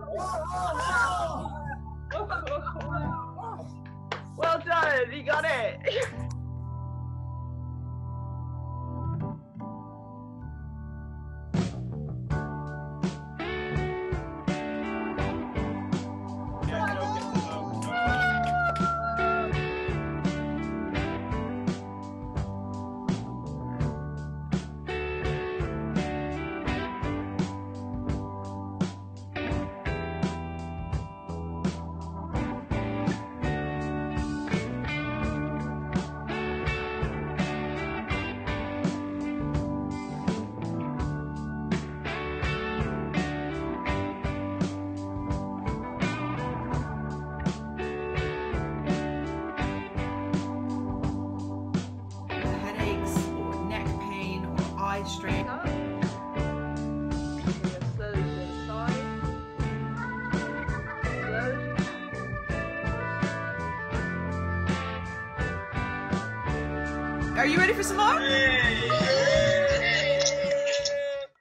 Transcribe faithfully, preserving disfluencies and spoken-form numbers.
Well done, you got it. Strain. Are you ready for some more?